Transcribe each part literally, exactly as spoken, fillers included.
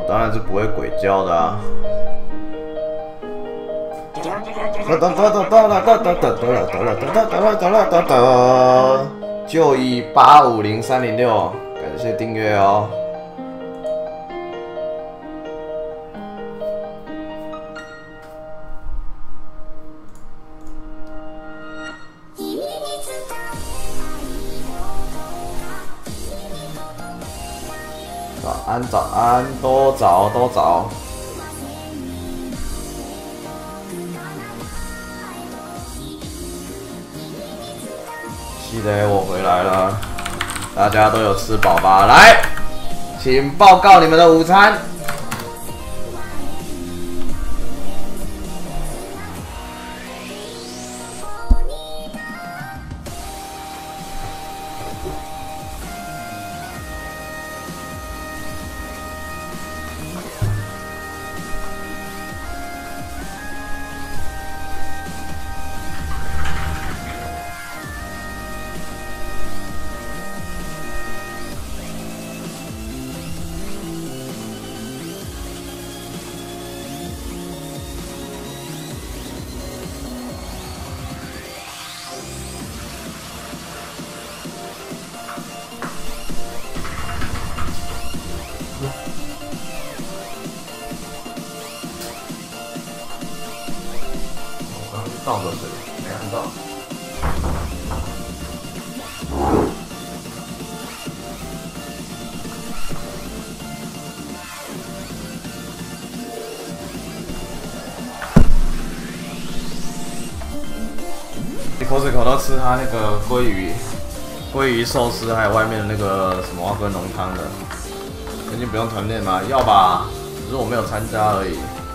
当然是不会鬼叫的啊。就以八五零三零六，感谢订阅哦。早安，早安，多早多早。记得我回来了，大家都有吃饱吧？来，请报告你们的午餐。倒个水，没看到。你口水口都吃它那个鲑鱼，鲑鱼寿司，还有外面的那个什么蛙龟浓汤的。最近不用团练吗？要吧，只是我没有参加而已。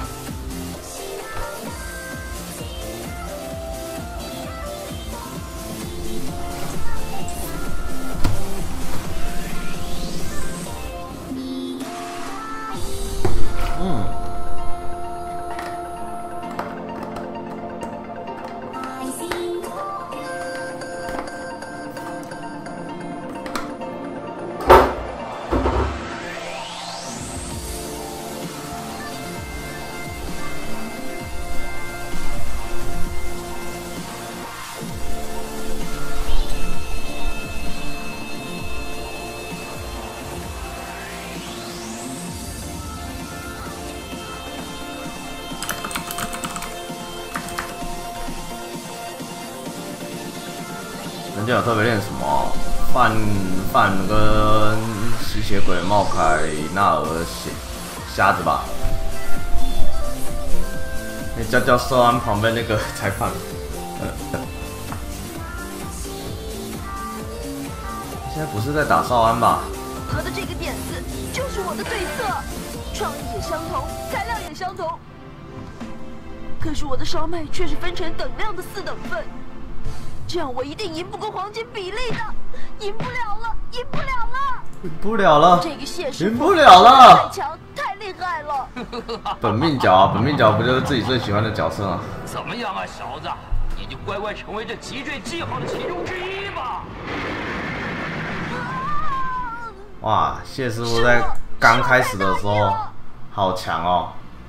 人家有特别练什么范范跟吸血鬼茂凯纳尔瞎子吧？那叫叫寿安旁边那个裁判。现在不是在打少安吧？ 他的这个点子就是我的对策，创意也相同，材料也相同，可是我的烧麦却是分成等量的四等份。这样我一定赢不过黄金比例的，赢不了了，赢不了了， 赢不了了， 这个谢师赢不了了， 太强，太厉害了。 本命角啊，本命角不就是自己最喜欢的角色吗？ 怎么样啊，小子，你就乖乖成为这脊椎记号的其中之一吧。 哇，谢师傅在刚开始的时候好强哦。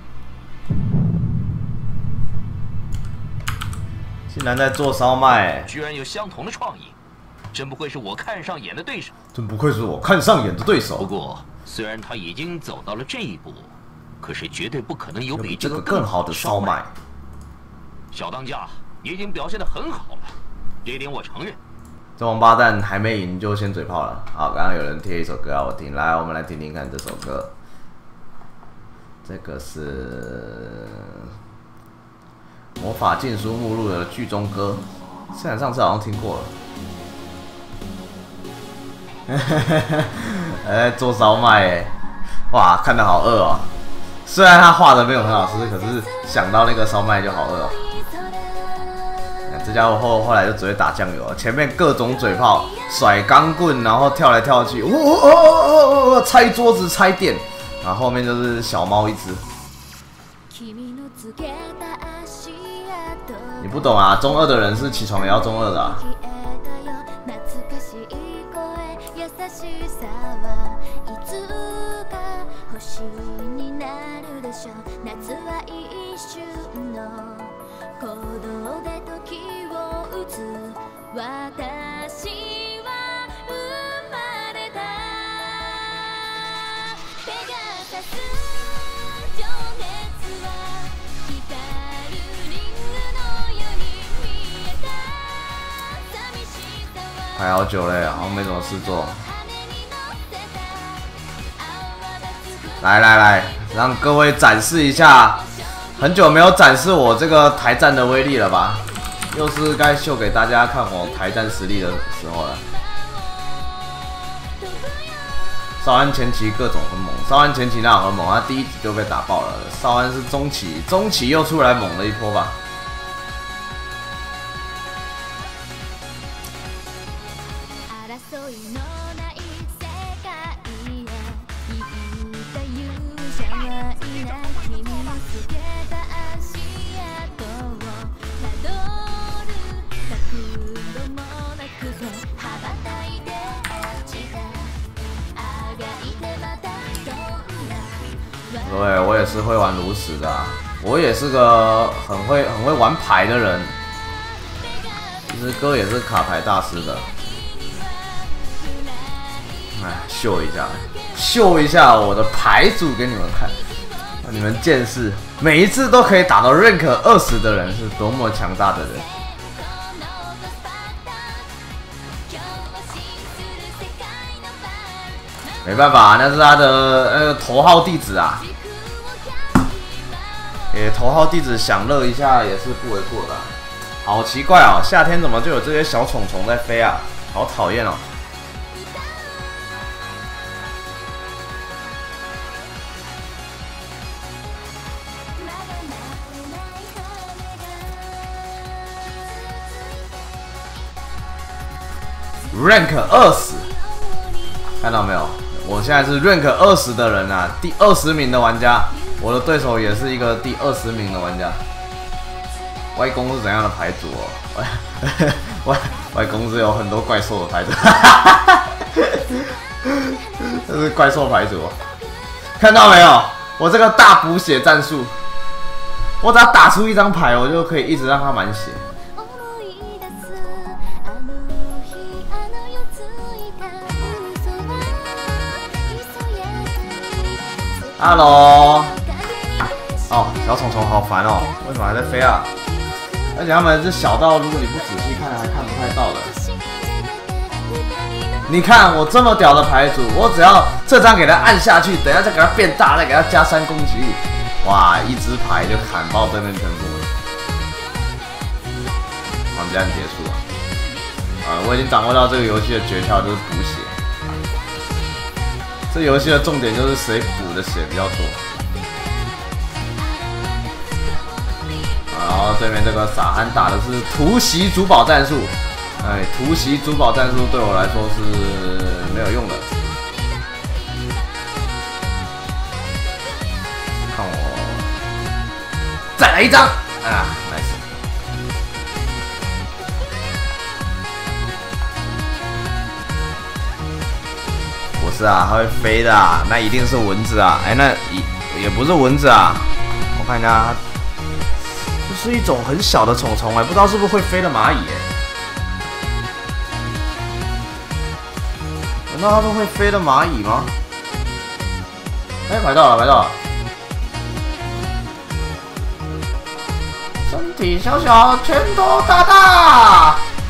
竟然在做烧麦， 居然有相同的创意，真不愧是我看上眼的对手。 真不愧是我看上眼的对手。 不过，虽然他已经走到了这一步，可是绝对不可能有比这个这个更更好的烧麦。 小当家，你已经表现得很好了，这一点我承认。 这王八蛋还没赢就先嘴炮了。好，刚刚有人贴一首歌让我听，来，我们来听听看这首歌。这个是《魔法禁书目录》的剧中歌，虽然上次好像听过了。哎，做烧麦哎，哇，看得好饿哦。虽然他画的没有很好吃，可是想到那个烧麦就好饿哦。这家伙后后来就只会打酱油了，前面各种嘴炮、甩钢棍，然后跳来跳去，哦哦哦哦哦，拆桌子、拆店，然后后面就是小猫一只。你不懂啊，中二的人是起床也要中二的啊。 星になるでしょう夏は一瞬の行動で時を打つ私は生まれたペガサス情熱は光るリングのように見えた寂しさは排好久嘞，好像没什么事做。来来来，让各位展示一下，很久没有展示我这个台战的威力了吧？又是该秀给大家看我台战实力的时候了。少安前期各种很猛，少安前期那很猛，他第一局就被打爆了。少安是中期，中期又出来猛了一波吧。对，我也是会玩炉石的、啊，我也是个很会很会玩牌的人。其实哥也是卡牌大师的。哎，秀一下，秀一下我的牌组给你们看，让你们见识每一次都可以打到 rank 二十的人是多么强大的人。没办法，那是他的那个头号弟子啊。给头号弟子享乐一下也是不为过的、啊。好奇怪哦，夏天怎么就有这些小虫虫在飞啊？好讨厌哦！rank 二十，看到没有？我现在是 rank 二十的人啊，第二十名的玩家。我的对手也是一个第二十名的玩家。外公是怎样的牌组哦？外外外公是有很多怪兽的牌组，这是怪兽牌组、哦。看到没有？我这个大补血战术，我只要打出一张牌，我就可以一直让它满血。Hello， 哦，小虫虫好烦哦，为什么还在飞啊？而且他们是小到如果你不仔细看还看不太到的。你看我这么屌的牌组，我只要这张给它按下去，等一下再给它变大，再给它加三攻击力，哇，一只牌就砍爆对面全部。玩家结束啊！啊，我已经掌握到这个游戏的诀窍，就是补血。这游戏的重点就是谁补的血比较多。然后对面这个傻憨打的是突袭主堡战术，哎，突袭主堡战术对我来说是没有用的。看我再来一张啊 ，nice。不是啊，它会飞的啊，那一定是蚊子啊！哎，那也也不是蚊子啊，我看一下，这是一种很小的虫虫哎，不知道是不是会飞的蚂蚁哎？难道它是会飞的蚂蚁吗？哎，排到了，排到了。身体小小，拳头大大。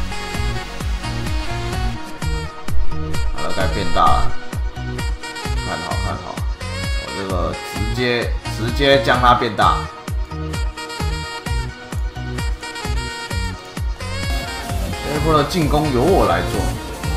好了，该变大了。看好看好，我这个直接直接将它变大。这一波的进攻由我来做。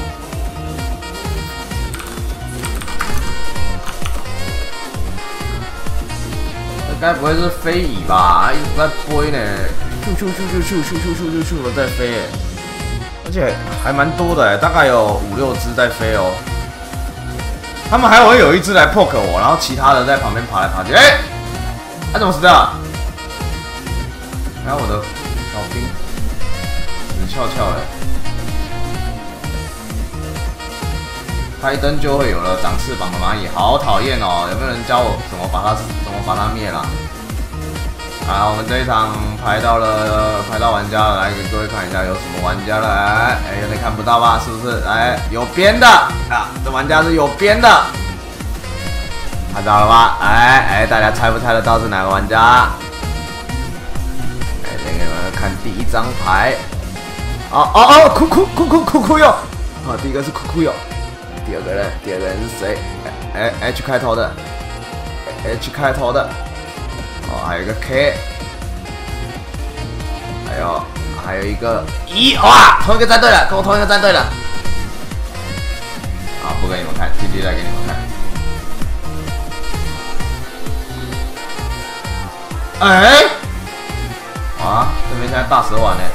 这该不会是飞蚁吧？一直在飞呢，咻咻咻咻咻咻咻咻咻咻的在飞耶，而且还蛮多的哎，大概有五六只在飞哦。他们还会有一只来 poke 我，然后其他的在旁边爬来爬去。哎、欸，他、啊、怎么死掉了？还有我的小兵死翘翘哎！ 开灯就会有了长翅膀的蚂蚁，好讨厌哦！有没有人教我怎么把它怎么把它灭了？啊，我们这一场排到了排到玩家了，来给各位看一下有什么玩家了。哎，哎，有点看不到吧？是不是？来，有编的啊，这玩家是有编的，看到了吗？哎哎，大家猜不猜得到是哪个玩家？哎，先给你们看第一张牌。哦哦哦，酷酷酷酷酷酷哟！啊，第一个是酷酷哟。第二个人，第二个人是谁？哎 ，H 开头的 ，H 开头的，哦，还有一个 K， 还有还有一个一，哇，同一个战队了，跟我同一个战队了。啊，不给你们看 ，G G 来给你们看。哎，啊，这边现在大蛇丸呢。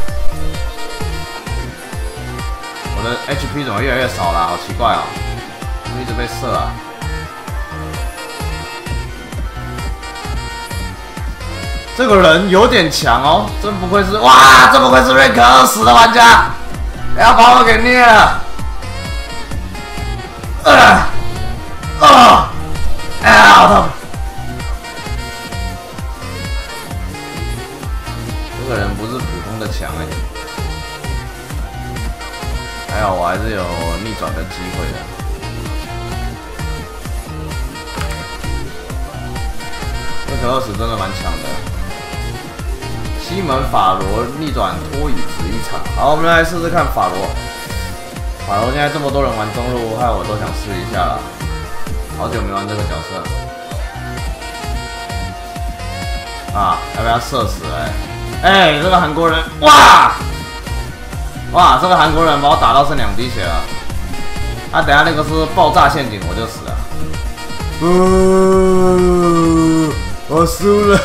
我的 H P 怎么越来越少了？好奇怪啊！怎么一直被射啊？这个人有点强哦，真不愧是哇，真不愧是rank二十的玩家，要把我给虐了！啊啊！哎呀，好痛！这个人不是普通的强哎。还好我还是有逆转的机会的。这个二十真的蛮强的。西门法罗逆转拖椅子一场。好，我们来试试看法罗。法罗现在这么多人玩中路，害我都想试一下了。好久没玩这个角色。啊，要不要射死哎、欸？哎、欸，这个韩国人，哇！哇，这个韩国人把我打到剩两滴血了。啊，等下那个是爆炸陷阱，我就死了。呃，我输了，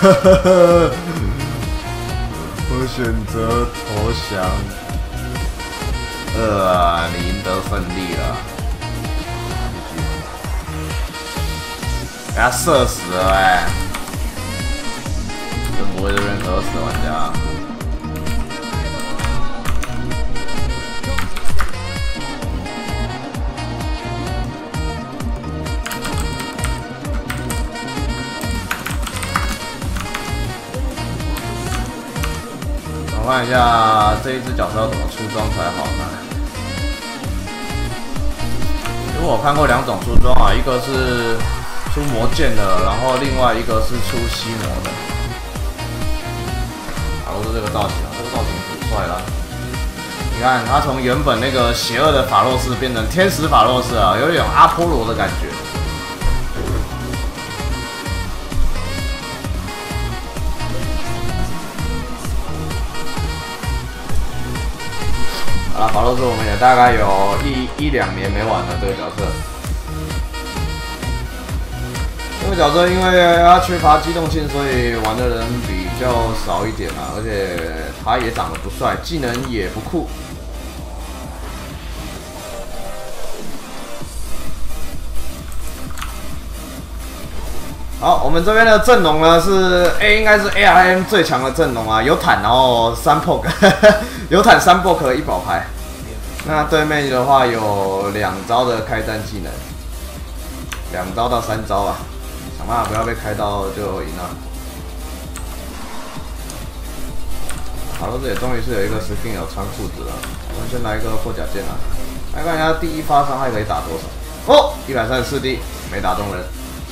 我选择投降。呃，你赢得胜利了。给他射死了哎、欸！真不会是认可死的玩家。我看一下这一只角色要怎么出装才好呢？因为我看过两种出装啊，一个是出魔剑的，然后另外一个是出吸魔的。啊，都是这个造型啊，这个造型挺帅啦。你看，他从原本那个邪恶的法洛斯变成天使法洛斯啊，有点阿波罗的感觉。好了，法洛斯我们也大概有一一两年没玩了这个角色。这个角色因为它缺乏机动性，所以玩的人比较少一点啊，而且他也长得不帅，技能也不酷。好，我们这边的阵容呢是 A， 应该是 A R M 最强的阵容啊，有坦，然后三 poke， 有坦三 poke 一宝牌。那对面的话有两招的开战技能，两招到三招啊，想办法不要被开到就赢了。好了，这里终于是有一个 skin 有穿裤子了，我们先来一个破甲剑啊，来看一下第一发伤害可以打多少。哦，一百三十四滴，没打中人。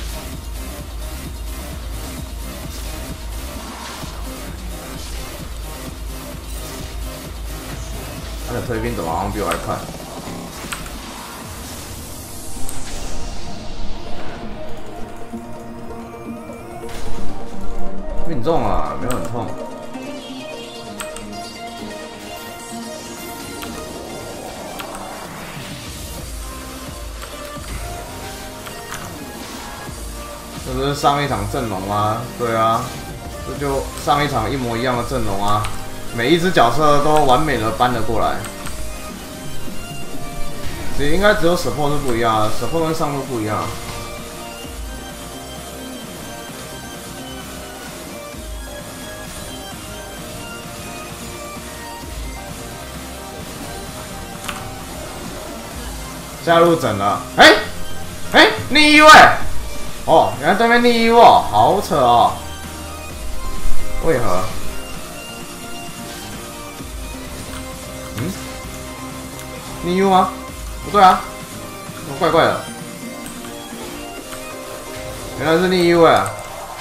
他的推兵怎么好像比我还快？命中啊，没有很痛。这不是上一场阵容吗？对啊，这就上一场一模一样的阵容啊。每一只角色都完美的搬了过来，其实应该只有 support 是不一样的 ，support 跟上路不一样。 下路整了，哎、欸、哎、欸，逆 E 位，哦，原来对面逆 E 哦，好扯哦，为何？嗯，逆 U 吗？不对啊，怎么怪怪的？原来是逆 U 啊！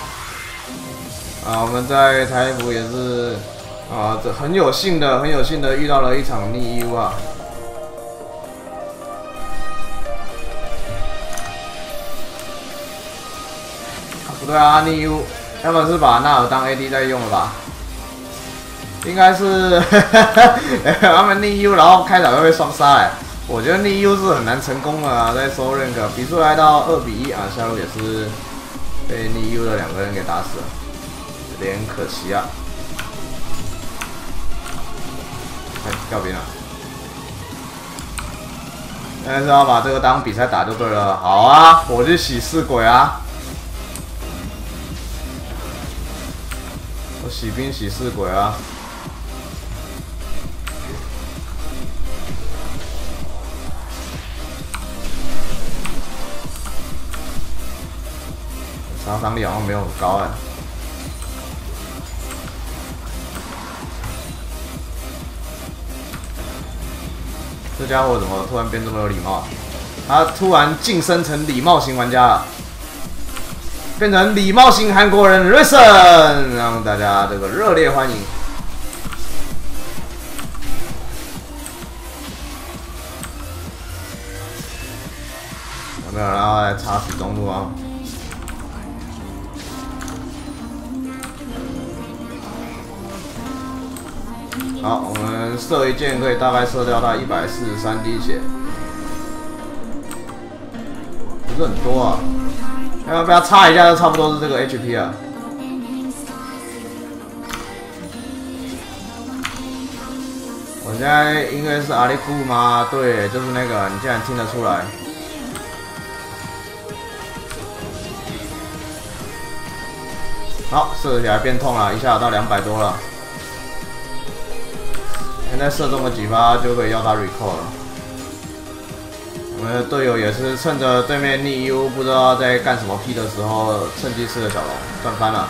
啊，我们在台服也是啊，这很有幸的，很有幸的遇到了一场逆 U 啊。不对啊，逆 U， 他们是把纳尔当 A D 在用了吧？应该是他们逆 U， 然后开场又被双杀哎。我觉得逆 U 是很难成功的啊，在收 rank 比数来到二比一啊，下路也是被逆 U 的两个人给打死了，有点可惜啊。哎，掉兵了。但是要把这个当比赛打就对了。好啊，我去洗四鬼啊！我洗兵洗四鬼啊！杀伤力好像没有很高哎。这家伙怎么突然变这么有礼貌？他突然晋升成礼貌型玩家了，变成礼貌型韩国人 Risen， 让大家这个热烈欢迎。有没有人要来插死中路啊？好，我们射一箭可以大概射掉他一百四十三滴血，不是很多啊。要不要插一下，就差不多是这个 H P 啊。我现在音乐是阿里库吗？对，就是那个，你竟然听得出来。好，射起来变痛了，一下到两百多了。现在射中了几发就可以要他 recall 了。我们的队友也是趁着对面逆 U 不知道在干什么屁的时候，趁机吃了小龙，赚翻了。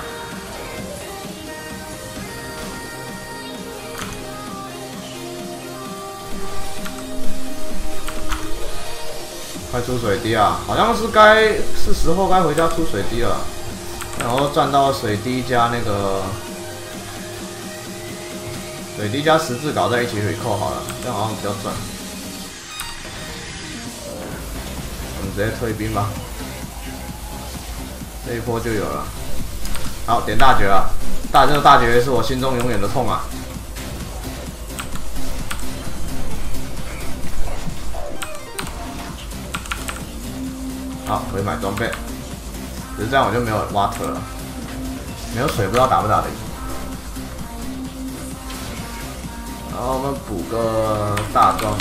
快出水滴啊！好像是该是时候该回家出水滴了，然后赚到水滴加那个。水滴加十字镐在一起 recall 好了，这样好像比较赚。我们直接退兵吧，这一波就有了。好，点大绝了，大这个大绝是我心中永远的痛啊！好，可以买装备，只是这样我就没有 water 了，没有水不知道打不打得赢。然后我们补个大装，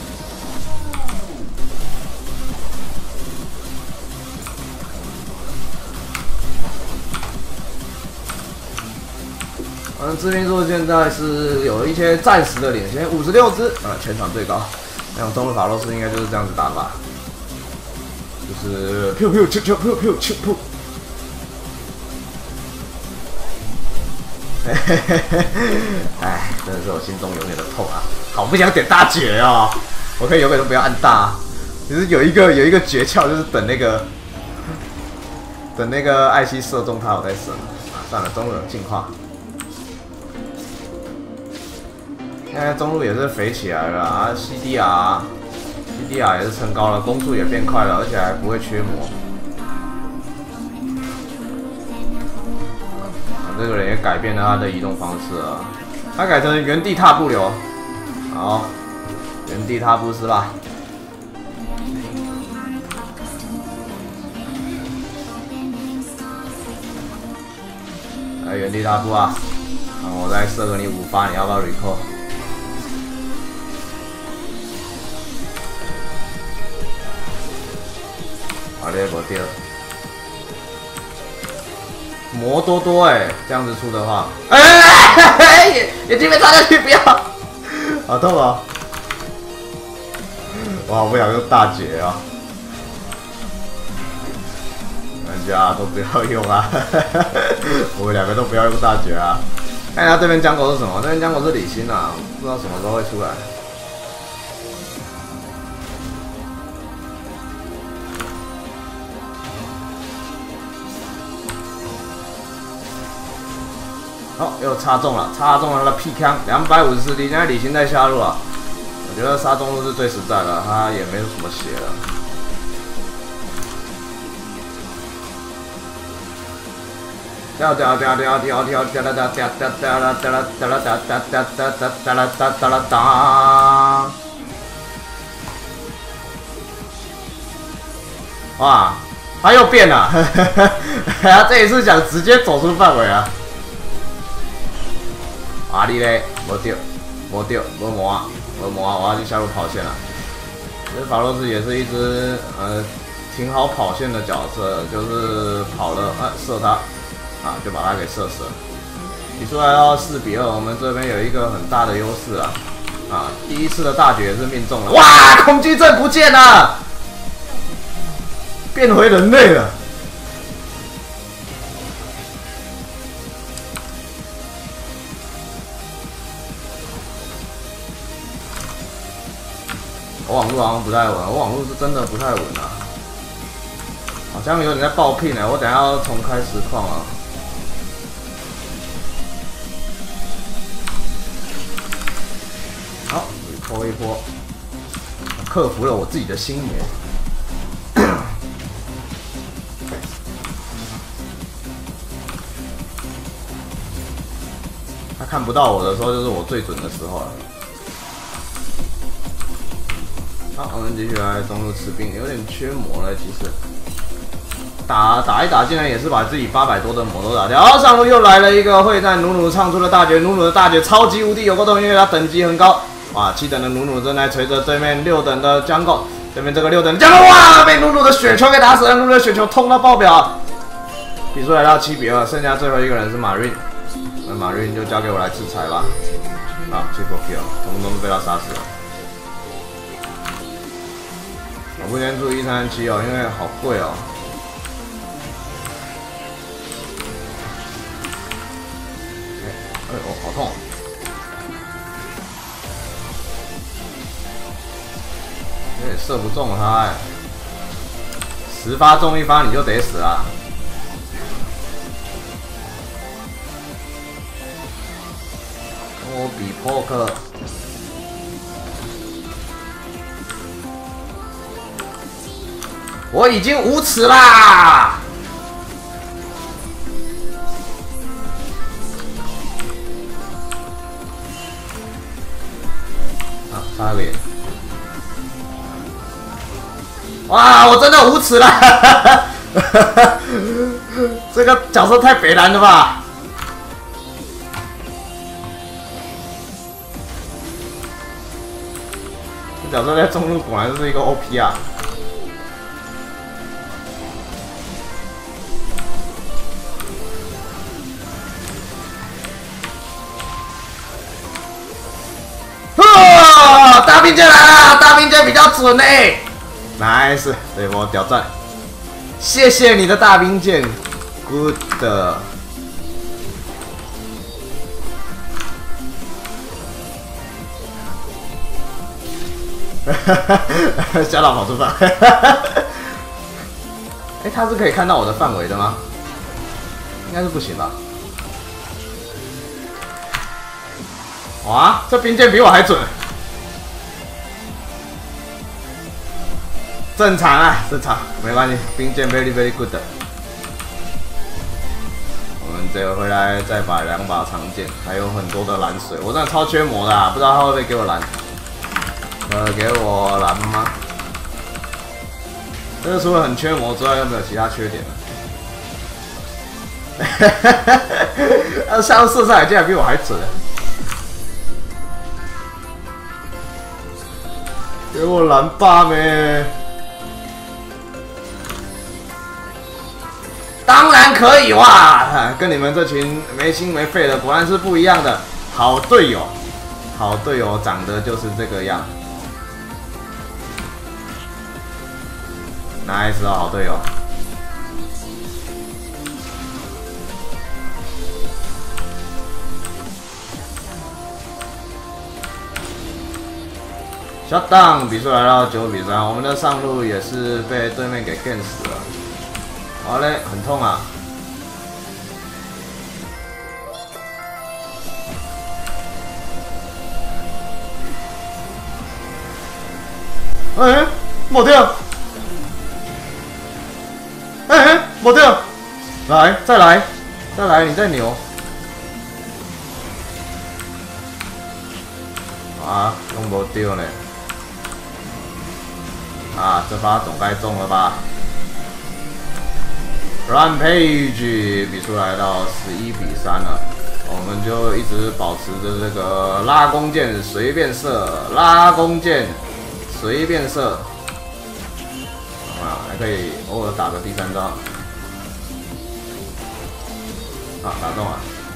嗯，致命数现在是有一些暂时的领先，五十六只，呃，全场最高。那种中路法洛斯应该就是这样子打吧，就是 Q Q Q Q Q Q Q Q。哎，真的是我心中永远的痛啊！好不想点大绝哦，我可以永远都不要按大。其实有一个有一个诀窍，就是等那个等那个艾希射中他，我再射。啊，算了，中路有进化。现在中路也是肥起来了啊 ，C D R，C D R 也是升高了，攻速也变快了，而且还不会缺魔。这个人也改变了他的移动方式啊，他改成原地踏步流，好，原地踏步是吧？来原地踏步啊！那我再射个你五发，你要不要 recall？ 好嘞，我掉。魔多多哎、欸，这样子出的话，哎、欸，眼眼睛被插下去，不要，好痛啊！ 我好不想用大绝啊！人家都不要用啊！我们两个都不要用大绝啊！看一下对面江狗是什么？对面江狗是李欣啊，不知道什么时候会出来。好，又插中了，插中了他的屁枪，两百五十四滴。现在李欣在下路啊，我觉得杀中路是最实在的，他也没有什么血了。掉掉掉掉掉掉掉啦掉掉掉掉啦掉啦掉啦掉掉掉掉掉掉啦掉掉啦哒！哇，他又变了，他这一次想直接走出范围啊！啊你嘞，无丢，无丢，无魔啊，无魔啊！我要去下路跑线了。这法洛斯也是一只呃挺好跑线的角色，就是跑了啊射他。啊，就把他给射死了。比出来到四比二，我们这边有一个很大的优势啊！啊，第一次的大绝是命中了，哇，恐惧症不见了，变回人类了。我网络好像不太稳，我网络是真的不太稳啊，好像有点在爆聘哎，我等一下要重开实况啊。好，拖一波，克服了我自己的心魔。他看不到我的时候，就是我最准的时候了。好，我们继续来中路吃兵，有点缺魔了，其实。打打一打，竟然也是把自己八百多的魔都打掉。然后上路又来了一个会战，努努唱出了大绝，努努的大绝超级无敌有够痛，因为他等级很高。哇，七等的努努正在锤着对面六等的江狗，对面这个六等的江狗，哇，被努努的雪球给打死了，努努的雪球痛到爆表。比数来到七比二，剩下最后一个人是马瑞，那马瑞就交给我来制裁吧。啊 ，triple kill， 通通都被他杀死了。我不先注一三七哦，因为好贵哦。哎呦，好痛！有点射不中他哎，十发中一发你就得死啦。跟我比破克。我已经无耻啦！啊，差点！哇，我真的无耻啦！这个角色太北蓝了吧！这角色在中路果然是一个 O P 啊！大兵剑来了，大兵剑比较准哎 ，nice， 这一波屌赞，谢谢你的大兵剑 ，good。吓到跑出范，哎，他是可以看到我的范围的吗？应该是不行吧？哇，这兵剑比我还准。正常啊，正常，没关系。兵剑 very very good。我们这回来再把两把长剑，还有很多的蓝水，我真的超缺魔的、啊，不知道他会不会给我蓝？呃，给我蓝吗？这个除了很缺魔之外，又没有其他缺点了。他下路射上来竟然比我还准。给我蓝霸咩？当然可以哇！跟你们这群没心没肺的果然是不一样的。好队友，好队友长得就是这个样。 ，nice 哦，好队友。Shut down， 比数来到九比三，我们的上路也是被对面给 gan 死了。好嘞，很痛啊！哎，没掉！哎，没掉！来，再来，再来，你再牛！啊，用没掉呢！啊，这把总该中了吧 ？Rampage 比数来到十一比三了，我们就一直保持着这个拉弓箭随便射，拉弓箭随便射，啊，还可以偶尔打个第三招，啊，打中了。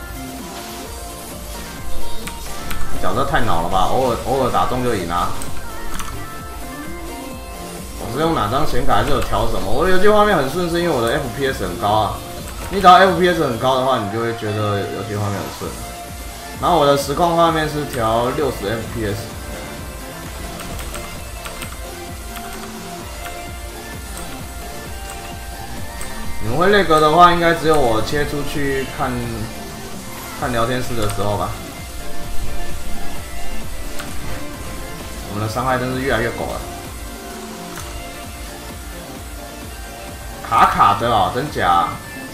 角色太脑了吧，偶尔偶尔打中就赢啊。我是用哪张显卡还是有调什么？我的游戏画面很顺，是因为我的 F P S 很高啊。你只要 F P S 很高的话，你就会觉得游戏画面很顺。然后我的实况画面是调六十 F P S。你们会内格的话，应该只有我切出去看看聊天室的时候吧。我们的伤害真是越来越狗了。卡卡的哦，真假？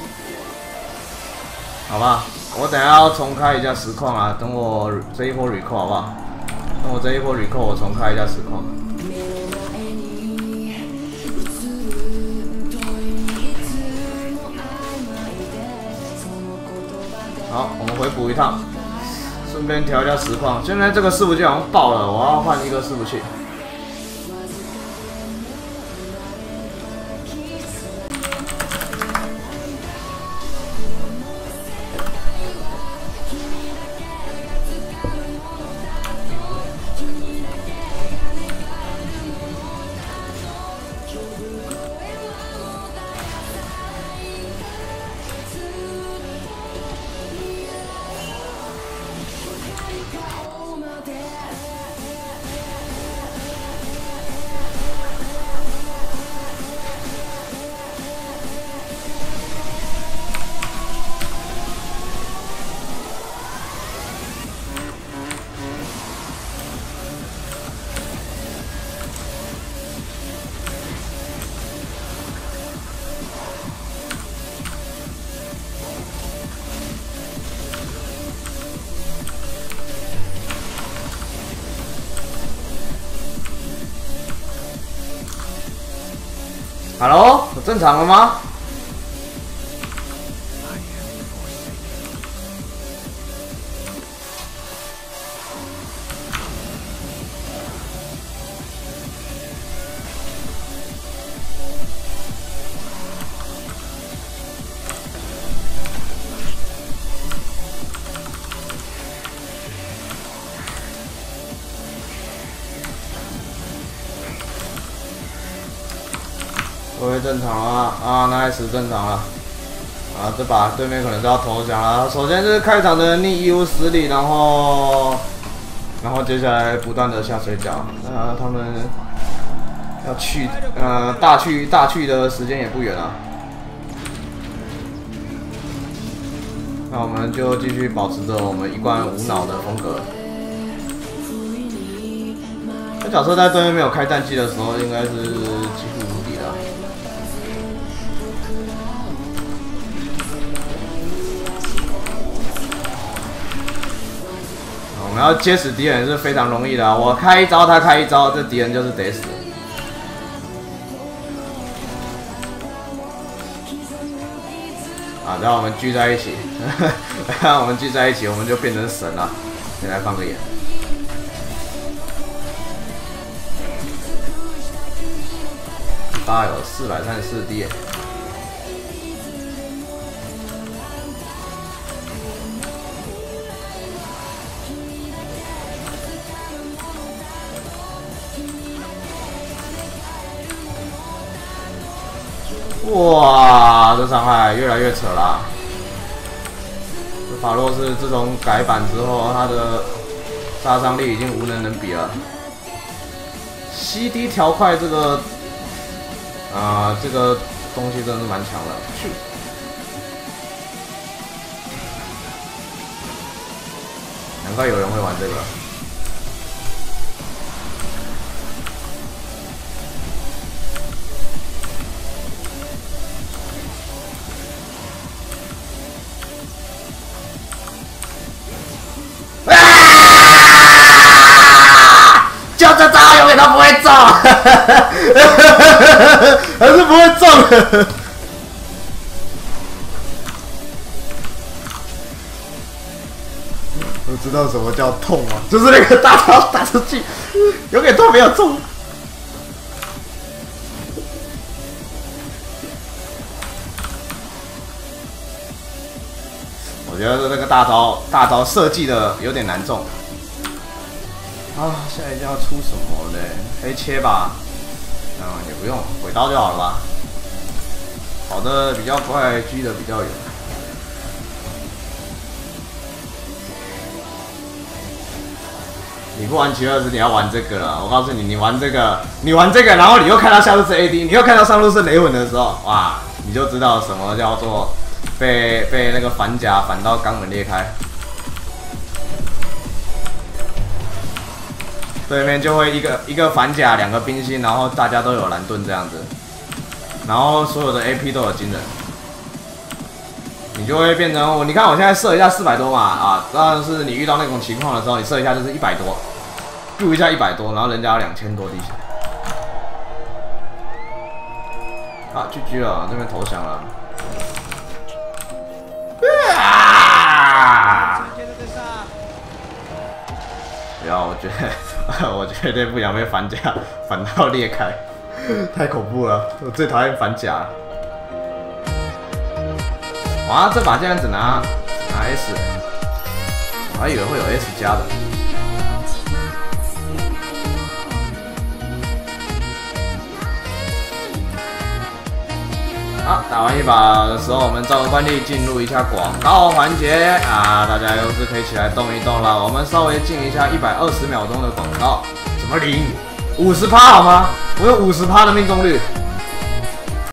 好吧，我等一下要重开一下实况啊，等我这一波 recall 好不好？等我这一波 recall， 我重开一下实况。好，我们回补一趟，顺便调一下实况。现在这个伺服器好像爆了，我要换一个伺服器。Hello， 我正常了吗？各位正常了啊，那开始正常了啊，这把对面可能是要投降了。首先是开场的逆 U 实力，然后然后接下来不断的下水饺，啊，他们要去呃大去大去的时间也不远了。那我们就继续保持着我们一贯无脑的风格。这角色在对面没有开战绩的时候，应该是几乎无敌的。我们要接死敌人是非常容易的、啊，我开一招，他开一招，这敌人就是得死。啊，然后我们聚在一起，然后我们聚在一起，我们就变成神了。先来放个眼。八有四百三十四滴。 哇，这伤害越来越扯啦！这法洛斯自从改版之后，他的杀伤力已经无人能比了。C D 调快这个啊、呃，这个东西真的是蛮强的。去，难怪有人会玩这个。就这招永远都不会中，还是不会中。我知道什么叫痛啊，就是那个大招打出去，永远都没有中。我觉得那个大招大招设计的有点难中。啊，下一要出什么嘞？黑切吧，嗯，也不用，鬼刀就好了吧。跑的比较快，狙的比较远。你不玩奇二十，你要玩这个了。我告诉你，你玩这个，你玩这个，然后你又看到下路是 A D， 你又看到上路是雷魂的时候，哇，你就知道什么叫做被被那个反甲反到肛门裂开。对面就会一个一个反甲，两个冰心，然后大家都有蓝盾这样子，然后所有的 A P 都有惊人，你就会变成我。你看我现在射一下四百多嘛，啊，当然是你遇到那种情况的时候，你射一下就是一百多，救一下一百多，然后人家两千多滴血。啊 ，G G 了，这边投降了。啊！不要，我觉得。我绝对不想被反甲反到裂开，太恐怖了！我最讨厌反甲了。哇，这把竟然只拿拿 S， 我还以为会有 S 加的。好，打完一把的时候，我们照惯例进入一下广告环节啊，大家又是可以起来动一动了。我们稍微进一下一百二十秒钟的广告，什么零五十趴好吗？我有五十趴的命中率。